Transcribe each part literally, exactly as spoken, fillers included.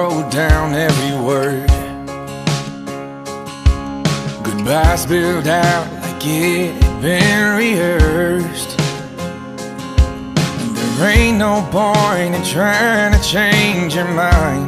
wrote down every word. Goodbye spilled out like it had been rehearsed. And there ain't no point in trying to change your mind.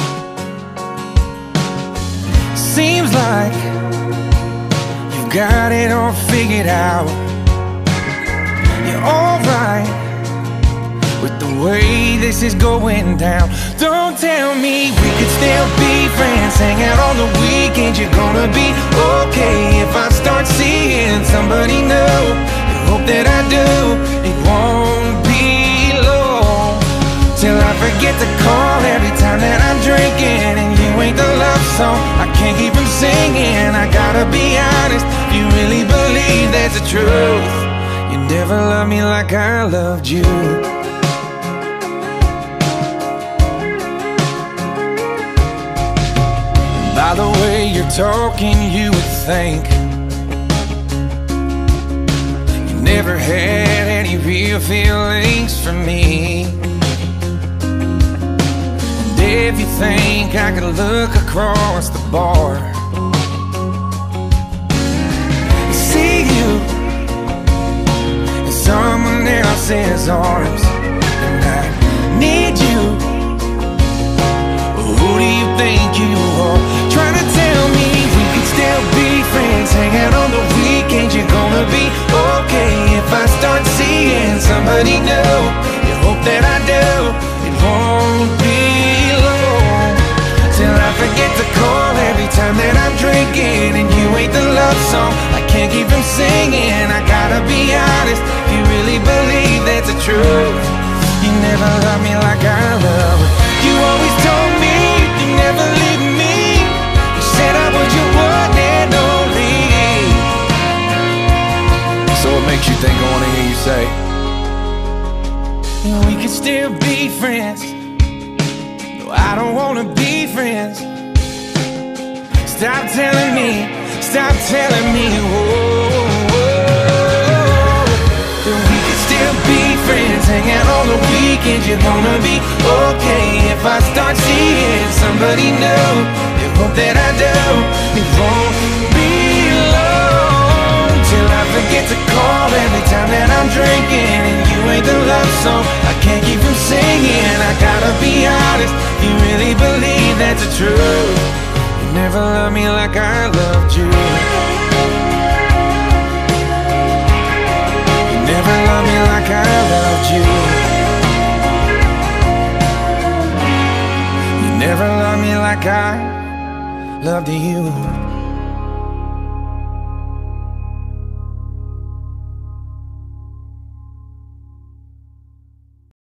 Seems like you've got it all figured out. You're alright with the way this is going down. Don't tell me we could still be friends, hang out on the weekends. You're gonna be okay if I start seeing somebody new. I hope that I do. It won't be long till I forget to call every time that I'm drinking, and you ain't the love song I can't keep from singing. I gotta be honest, you really believe that's the truth. You never loved me like I loved you. By the way you're talking, you would think you never had any real feelings for me. And if you think I could look across the bar and see you in someone else's arms, and I need you, who do you think you are? Trying to tell me we could still be friends, hang out on the weekends. You're gonna be okay if I start seeing somebody new. You hope that I do. It won't be long till I forget to call every time that I'm drinking, and you ain't the love song I can't keep from singing. I gotta be honest, you really believe that's the truth. You never loved me like I love. You always told me you never leave me. You said I was your one and only. So what makes you think I wanna hear you say we could still be friends? No, I don't wanna be friends. Stop telling me, stop telling me, whoa, whoa, that we could still be friends, hang out on the weekends. You're gonna be okay if I start seeing somebody new. You hope that I do. It won't be long till I forget to call every time that I'm drinking, and you ain't the love song I can't keep from singing. I gotta be honest, you really believe that's the truth. You never loved me like I loved you. You never loved me like I loved you. You never loved me like I loved you.